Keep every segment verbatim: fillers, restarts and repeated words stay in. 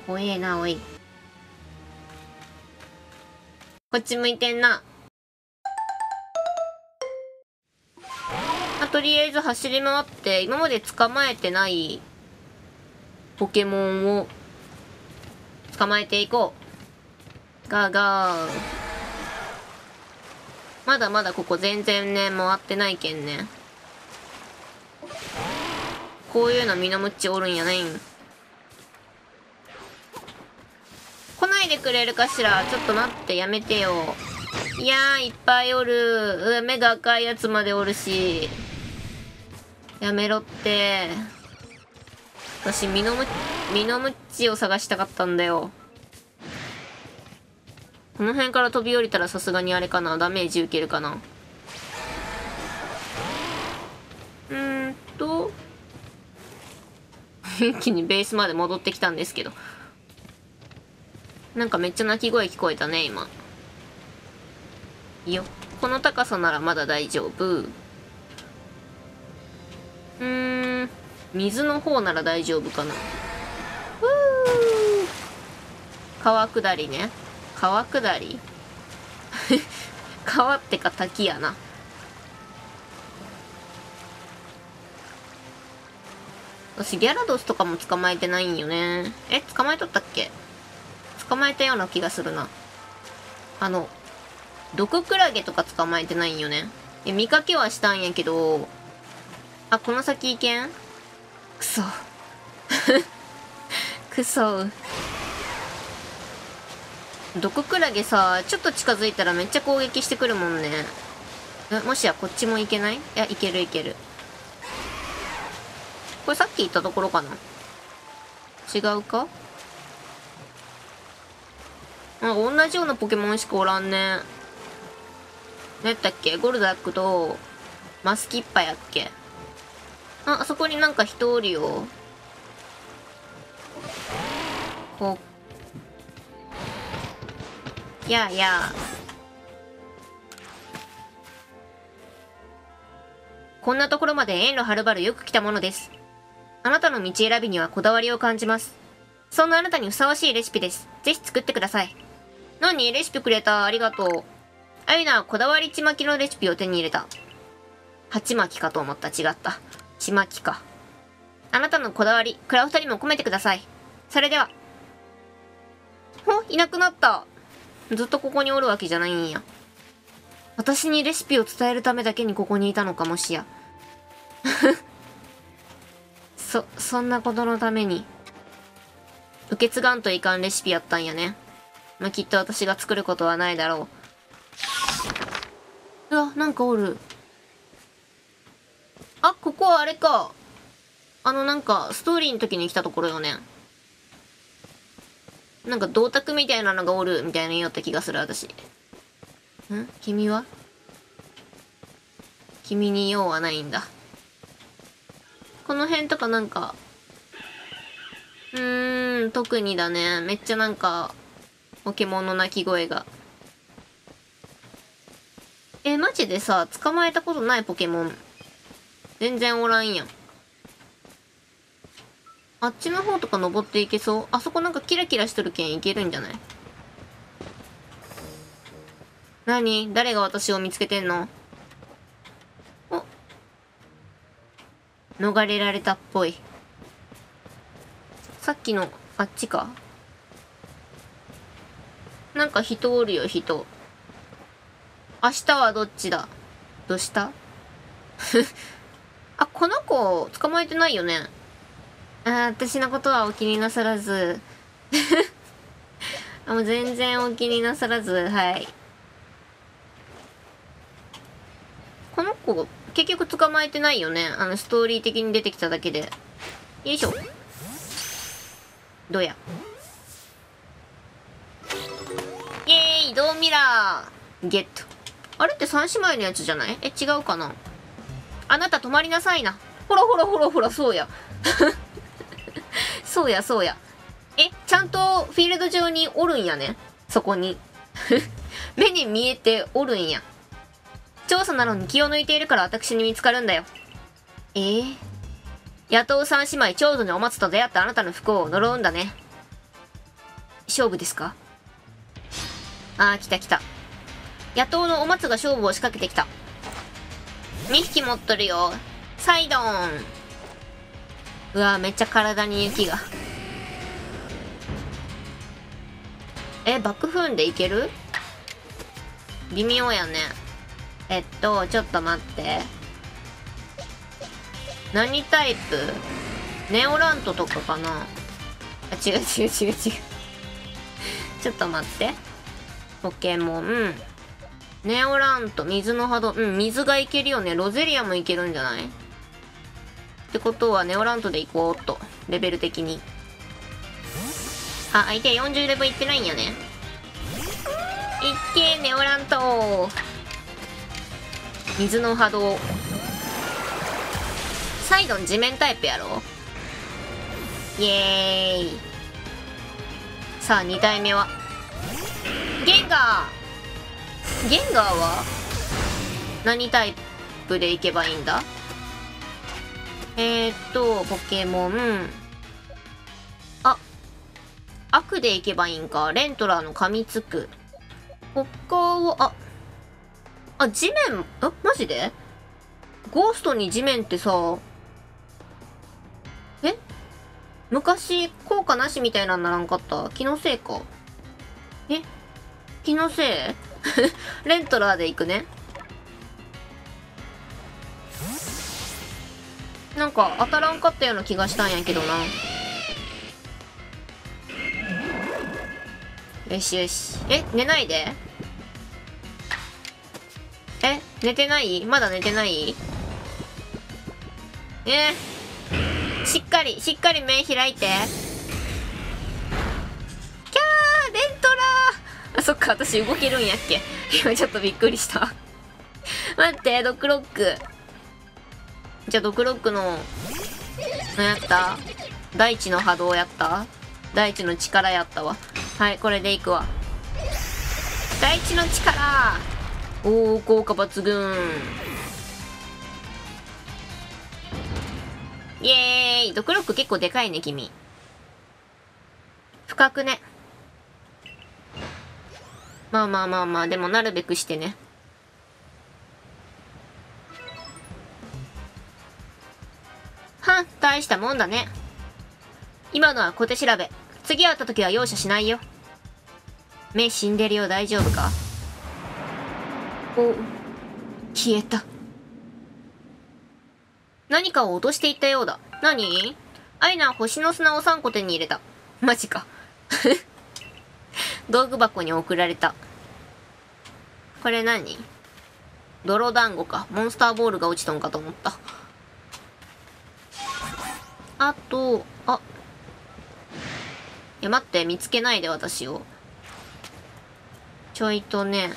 怖えな、おい。こっち向いてんな。まあ、とりあえず走り回って、今まで捕まえてないポケモンを捕まえていこう。ガーガー。まだまだここ全然ね、回ってないけんね。こういうのみのむっちおるんやねん。来ないでくれるかしら。ちょっと待って、やめてよ。いやー、いっぱいおる。う目が赤いやつまでおるし。やめろって。私、ミノム、ミノムッチを探したかったんだよ。この辺から飛び降りたらさすがにあれかな。ダメージ受けるかな。うーんと。一気にベースまで戻ってきたんですけど。なんかめっちゃ鳴き声聞こえたね、今。いいよ。この高さならまだ大丈夫。うーん。水の方なら大丈夫かな。ふー。川下りね。川下り川ってか滝やな。私ギャラドスとかも捕まえてないんよね。え、捕まえとったっけ？捕まえたような気がするな。あの、毒クラゲとか捕まえてないんよね。え、見かけはしたんやけど、あ、この先行けん？くそ。くそ。毒クラゲさ、ちょっと近づいたらめっちゃ攻撃してくるもんね。え、もしやこっちも行けない？いや、いけるいける。これさっき言ったところかな？違うか？あ、同じようなポケモンしかおらんね。何やったっけ？ゴルダックとマスキッパやっけ？あ、あそこになんか人おるよ。こう。やあやあ。こんなところまで遠路はるばるよく来たものです。あなたの道選びにはこだわりを感じます。そんなあなたにふさわしいレシピです。ぜひ作ってください。何？レシピくれた。ありがとう。あゆなはこだわりちまきのレシピを手に入れた。鉢巻きかと思った。違った。ちまきか。あなたのこだわり、クラフトにも込めてください。それでは。ほ、いなくなった。ずっとここにおるわけじゃないんや。私にレシピを伝えるためだけにここにいたのかもしや。そ、そんなことのために。受け継がんといかんレシピやったんやね。まあ、きっと私が作ることはないだろう。うわ、なんかおる。あ、ここはあれか。あのなんか、ストーリーの時に来たところよね。なんか銅鐸みたいなのがおるみたいな言いよった気がする、私。ん？君は？君に用はないんだ。この辺とかなんか、うーん、特にだね。めっちゃなんか、ポケモンの鳴き声が。え、マジでさ、捕まえたことないポケモン。全然おらんやん。あっちの方とか登っていけそう？あそこなんかキラキラしとるけんいけるんじゃない？何？誰が私を見つけてんの？お、逃れられたっぽい。さっきの、あっちか？なんか人おるよ、人。明日はどっちだ？どうしたあ、この子、捕まえてないよね。あー、私のことはお気になさらず。あ、もう全然お気になさらず、はい。この子、結局捕まえてないよね。あの、ストーリー的に出てきただけで。よいしょ。どうや。イエーイ、移動ミラーゲット。あれって三姉妹のやつじゃない？え、違うかな？あなた止まりなさいな。ほらほらほらほら、そうや。そうやそうや。え、ちゃんとフィールド上におるんやね。そこに。目に見えておるんや。調査なのに気を抜いているから私に見つかるんだよ。えー、野党三姉妹長女にお松と出会ったあなたの不幸を呪うんだね。 勝負ですか？あー、来た来た。野党のお松が勝負を仕掛けてきた。にひき持っとるよ。サイドン。うわー、めっちゃ体に雪が。え、爆風でいける？微妙やね。えっと、ちょっと待って。何タイプ？ネオラントとかかな？あ、違う違う違う違う。ちょっと待って。ポケモン。ネオラント、水の波動。うん、水がいけるよね。ロゼリアもいけるんじゃない？ってことは、ネオラントでいこうっと。レベル的に。あ、相手よんじゅうレベルいってないんやね。いっけー、ネオラント。水の波動。サイドン地面タイプやろ？イエーイ。さあ、に体目は。ゲンガー。ゲンガーは何タイプでいけばいいんだ？えー、っと、ポケモン。あ、悪でいけばいいんか。レントラーの噛みつく。他は、あ、あ、地面、あ、マジで？ゴーストに地面ってさ、え？昔、効果なしみたいなんならんかった？気のせいか。え？気のせい？レントラーで行くね。なんか当たらんかったような気がしたんやけどな。よしよし。え、寝ないで。え、寝てない？まだ寝てない？えー、しっかり、しっかり目開いて。キャー、レントラー。あ、そっか、私動けるんやっけ。今ちょっとびっくりした。待って、ドクロック。じゃあドクロックの、何やった？大地の波動やった？大地の力やったわ。はい、これでいくわ。大地の力。おー、効果抜群。イエーイ。ドクロック結構でかいね、君。深くね。まあまあまあまあ、でもなるべくしてね。はん、大したもんだね。今のは小手調べ。次会った時は容赦しないよ。目死んでるよ、大丈夫か？お、消えた。何かを落としていったようだ。何？アイナは星の砂をさんこ手に入れた。マジか。道具箱に送られた。これ何？泥団子か。モンスターボールが落ちとんかと思った。あと、あ。いや、待って、見つけないで、私を。ちょいとね。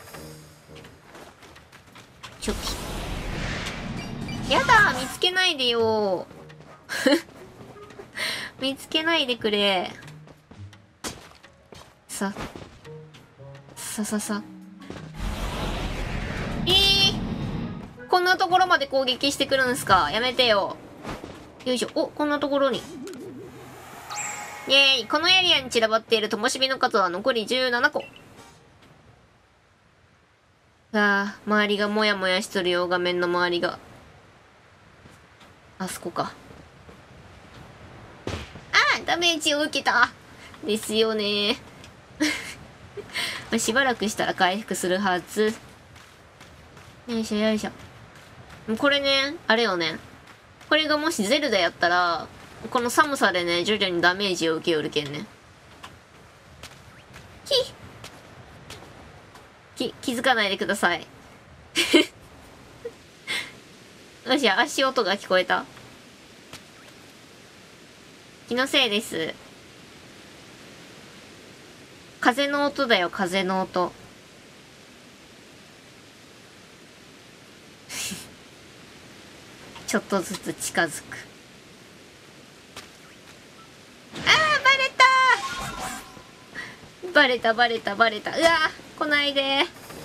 チョキ。やだ、見つけないでよ。見つけないでくれ。さ。さささ。えー、こんなところまで攻撃してくるんすか？やめてよ。よいしょ。お、こんなところに。イェーイ。このエリアに散らばっている灯火の数は残りじゅうななこ。ああ、周りがもやもやしとるよ、画面の周りが。あそこか。ああ、ダメージを受けた。ですよね。しばらくしたら回復するはず。よいしょよいしょ。これね、あれよね。これがもしゼルダやったら、この寒さでね、徐々にダメージを受けよるけんね。き、き、気づかないでください。よし、足音が聞こえた。気のせいです。風の音だよ、風の音。ちょっとずつ近づく。あー、バレたー。バレたバレたバレた。うわー、来ないで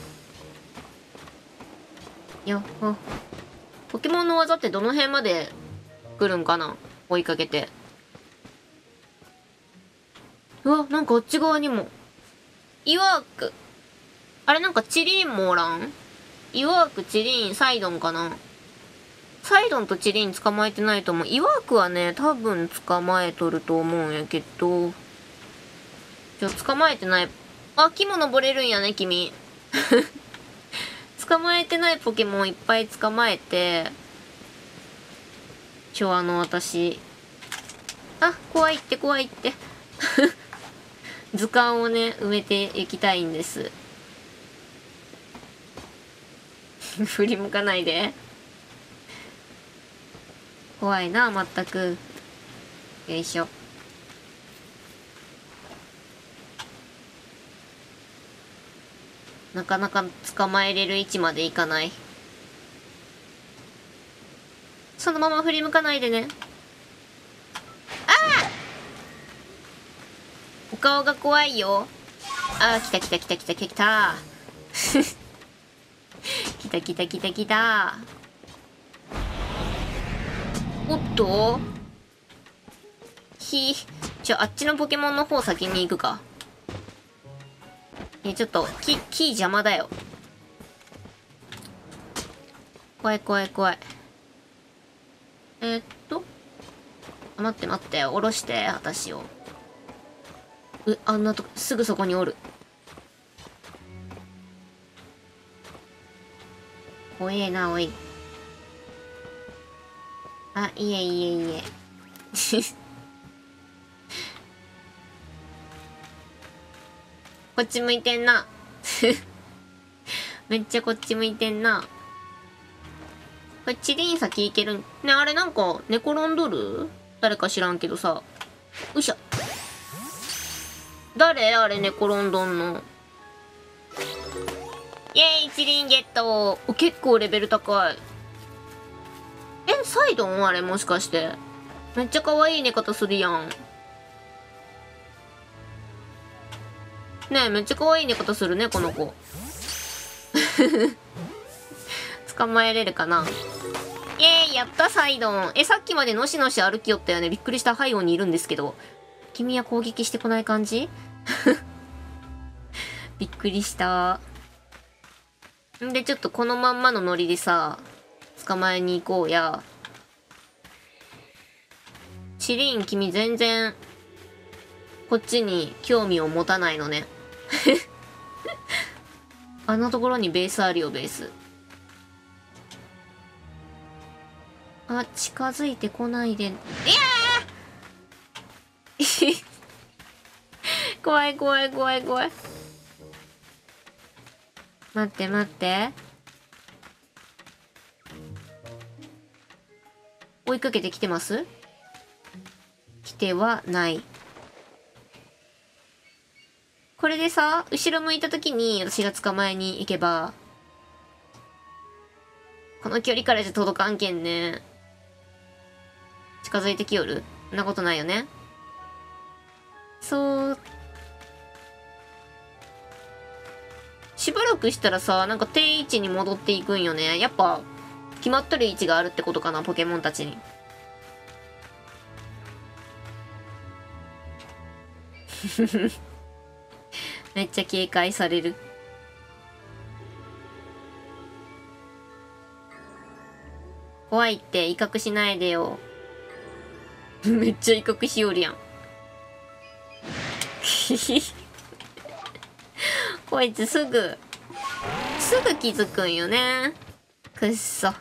よっほ。ポケモンの技ってどの辺まで来るんかな？追いかけて。 うわ、なんかあっち側にも。イワーク。あれなんかチリーンもおらん？イワーク、チリーン、サイドンかな？サイドンとチリーン捕まえてないと思う。イワークはね、多分捕まえとると思うんやけど。じゃあ捕まえてない。あ、木も登れるんやね、君。捕まえてないポケモンいっぱい捕まえて。ちょ、あの、私。あ、怖いって怖いって。図鑑をね、埋めていきたいんです。振り向かないで。怖いな、まったく。よいしょ。なかなか捕まえれる位置までいかない。そのまま振り向かないでね。ああ！お顔が怖いよ。ああ、来た来た来た来た来た。来た来た来た来た。おっとひちょ、あっちのポケモンの方先に行くか。え、ちょっと、木、木邪魔だよ。怖い怖い怖い。えー、っと。待って待って、下ろして、私を。う、あんなとこ、すぐそこにおる。怖えな、おい。あ、いえいえいえ。こっち向いてんな。めっちゃこっち向いてんな。これチリン先行けるん。ね、あれなんか寝転んどる？誰か知らんけどさ。よいしょ。誰あれ寝転んどんの。イェイチリンゲット。お、結構レベル高い。え、サイドンあれもしかして。めっちゃ可愛い寝方するやん。ねえ、めっちゃ可愛い寝方するね、この子。捕まえれるかな。イエーイ、やったサイドン。え、さっきまでのしのし歩きよったよね。びっくりした。背後にいるんですけど。君は攻撃してこない感じ？びっくりした。んで、ちょっとこのまんまのノリでさ、捕まえに行こうや。シリーン、君全然、こっちに興味を持たないのね。あんなところにベースあるよ、ベース。あ、近づいてこないで。いやー怖い怖い怖い怖い。待って待って。追いかけてきてます？来てはない。これでさ、後ろ向いた時に私が捕まえに行けば、この距離からじゃ届かんけんね。近づいてきよる？そんなことないよね。そう。しばらくしたらさ、なんか定位置に戻っていくんよね。やっぱ、決まっとる位置があるってことかな、ポケモンたちに。めっちゃ警戒される。怖いって威嚇しないでよ。めっちゃ威嚇しよるやん。こいつすぐ、すぐ気づくんよね。くっそ。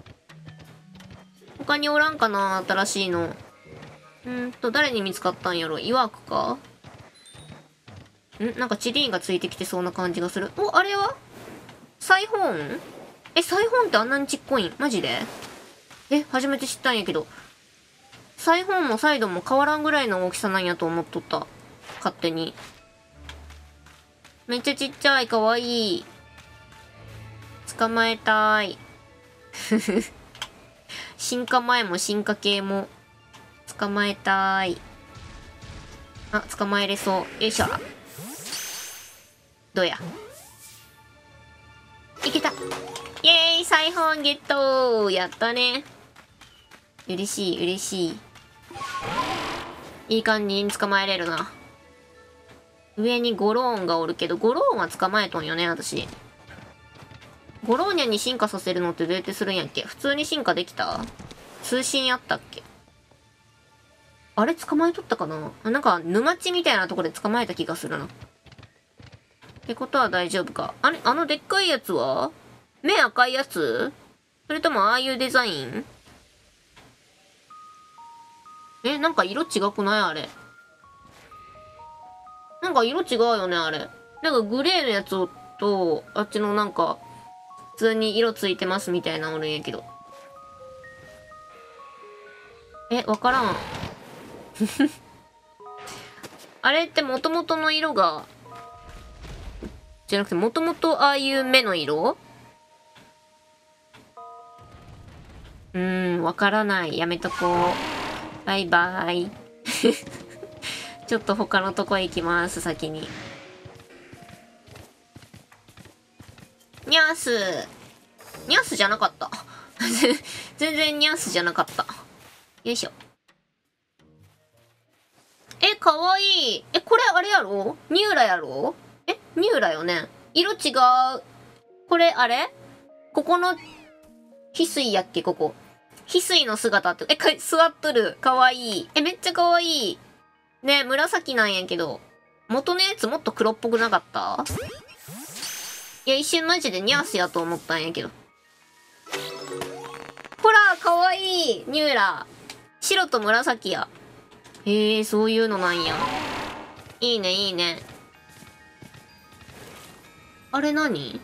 他におらんかな、新しいの。んーと、誰に見つかったんやろ。イワークか？んなんかチリーンがついてきてそうな感じがする。お、あれはサイホーン？え、サイホーンってあんなにちっこいん？マジで？え、初めて知ったんやけど。サイホーンもサイドも変わらんぐらいの大きさなんやと思っとった。勝手に。めっちゃちっちゃい、かわいい。捕まえたーい。進化前も進化系も捕まえたーい。あ、捕まえれそう。よいしょ。どうや。いけた。イエーイ、サイホーンゲットー。やったね。嬉しい、嬉しい。いい感じに捕まえれるな。 上にゴローンがおるけど、ゴローンは捕まえとんよね、私。ゴローニャに進化させるのってどうやってするんやっけ？普通に進化できた？通信やったっけ？あれ捕まえとったかな？なんか沼地みたいなとこで捕まえた気がするな。ってことは大丈夫か。あれ、あのでっかいやつは目赤いやつ？それともああいうデザイン？え、なんか色違くない？あれ。なんか色違うよね、あれ。なんかグレーのやつと、あっちのなんか、普通に色ついてますみたいなのおるんやけど。え、わからん。あれって元々の色が、じゃなくて元々ああいう目の色？うーん、わからない。やめとこう。バイバイ。ちょっと他のとこ行きます、先に。ニャース。ニャースじゃなかった。全然ニャースじゃなかった。よいしょ。え、かわいい。え、これあれやろ？ニューラやろ？え、ニューラよね。色違う。これあれ？ここの、翡翠やっけ、ここ。翡翠の姿って、え、か、座っとる。かわいい。え、めっちゃかわいい。ね、紫なんやけど。元のやつもっと黒っぽくなかった？いや、一瞬マジでニャースやと思ったんやけど。ほら、かわいい。ニューラ。白と紫や。へえ、そういうのなんや。いいね、いいね。あれ何？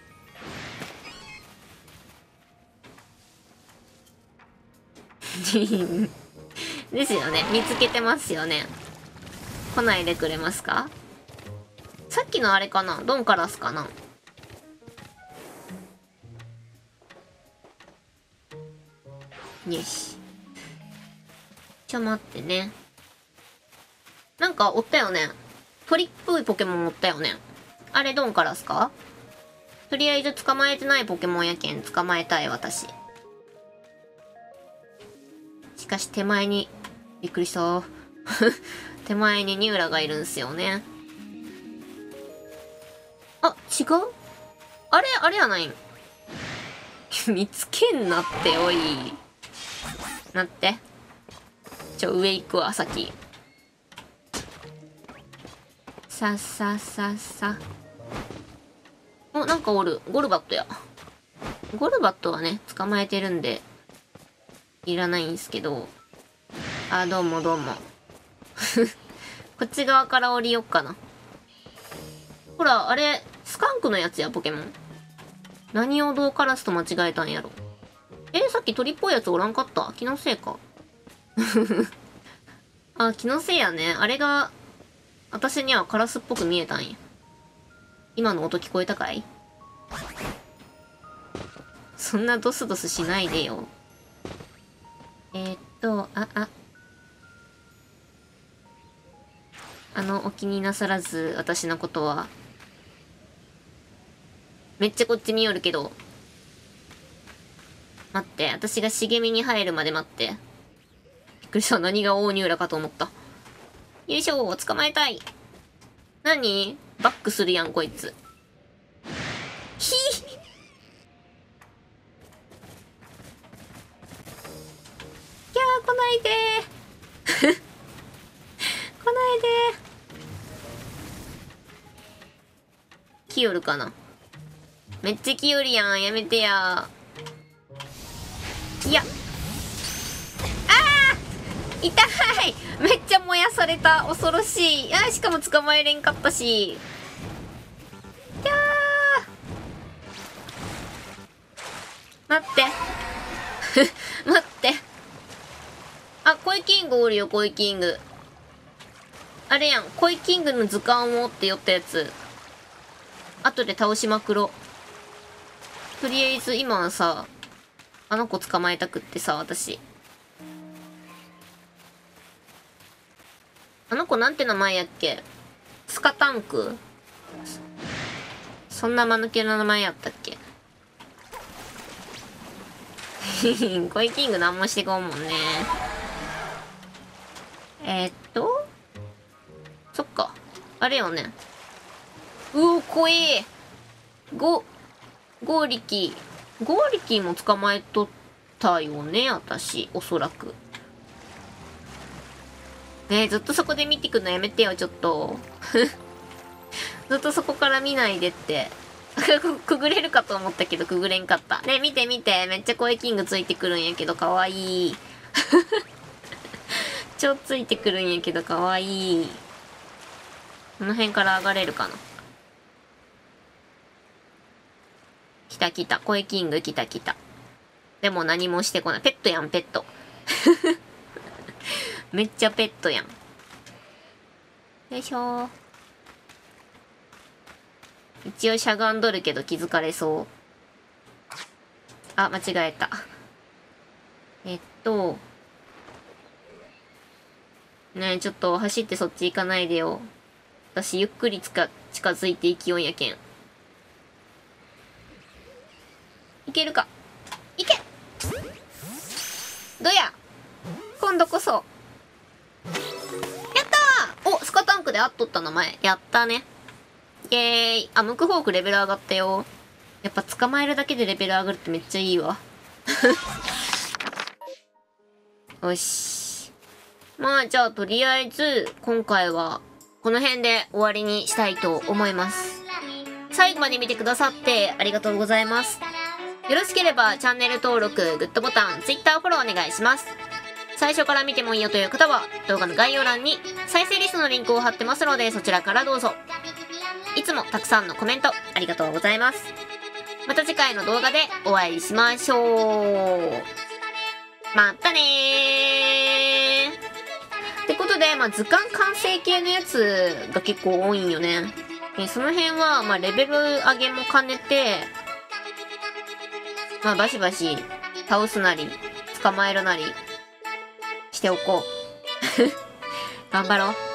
ですよね。見つけてますよね。来ないでくれますか？さっきのあれかな？ドンカラスかな？よし。ちょ、待ってね。なんかおったよね。鳥っぽいポケモンおったよね。あれドンカラスか？とりあえず捕まえてないポケモンやけん捕まえたい私。しかし手前に、びっくりした。手前にニューラがいるんすよね。あ、違う？あれあれやないん。見つけんなって、おい。なって。ちょ、上行くわ、先。さっさっさっさ。お、なんかおる。ゴルバットや。ゴルバットはね、捕まえてるんで、いらないんすけど。あ、どうもどうも。こっち側から降りよっかな。ほら、あれ、スカンクのやつや、ポケモン。何をどうカラスと間違えたんやろ。えー、さっき鳥っぽいやつおらんかった？気のせいか。あ、気のせいやね。あれが、私にはカラスっぽく見えたんや。今の音聞こえたかい？そんなドスドスしないでよ。えー、っと、あ、あ。あの、お気になさらず、私のことは。めっちゃこっち見よるけど。待って、私が茂みに入るまで待って。びっくりした。何が大ニューラかと思った。よいしょ、捕まえたい。何？バックするやん、こいつ。ひぃ！いやー、来ないでー。来ないでー。来よるかな？めっちゃ来よるやん。やめてやー。いや。あー！痛い！めっちゃ燃やされた。恐ろしい。あー、しかも捕まえれんかったし。いやー。待って。待って。あ、コイキングおるよ、コイキング。あれやん、コイキングの図鑑を持って寄ったやつ。後で倒しまくろ。とりあえず今はさ、あの子捕まえたくってさ、私。あの子なんて名前やっけ？スカタンク？そんな間抜けな名前やったっけ？コイキングなんもしてこんもんね。えー、っとそっか。 あれよね。うお、怖え。ゴ、ゴーリキ。ゴーリキも捕まえとったよね、私。おそらく。ねえ、ずっとそこで見てくのやめてよ、ちょっと。ずっとそこから見ないでって。くぐれるかと思ったけど、くぐれんかった。ねえ、見て見て。めっちゃ声キングついてくるんやけど、かわいい。超ついてくるんやけど、かわいい。この辺から上がれるかな。来た来た。声キング来た来た。でも何もしてこない。ペットやん、ペット。めっちゃペットやん。よいしょー。一応しゃがんどるけど気づかれそう。あ、間違えた。えっと。ねえ、ちょっと走ってそっち行かないでよ。私ゆっくりつか近づいていきよんやけん。いけるか。いけどや今度こそ。やったーお、スカタンクで会っとった名前。やったね。イェーイ。あ、ムクフォークレベル上がったよ。やっぱ捕まえるだけでレベル上がるってめっちゃいいわ。よし。まあじゃあとりあえず今回はこの辺で終わりにしたいと思います。最後まで見てくださってありがとうございます。よろしければチャンネル登録、グッドボタン、Twitter フォローお願いします。最初から見てもいいよという方は動画の概要欄に再生リストのリンクを貼ってますのでそちらからどうぞ。いつもたくさんのコメントありがとうございます。また次回の動画でお会いしましょう。またねー。ってことで、まあ、図鑑完成系のやつが結構多いんよね。でその辺は、まあ、レベル上げも兼ねて、まあ、バシバシ倒すなり、捕まえるなりしておこう。頑張ろう。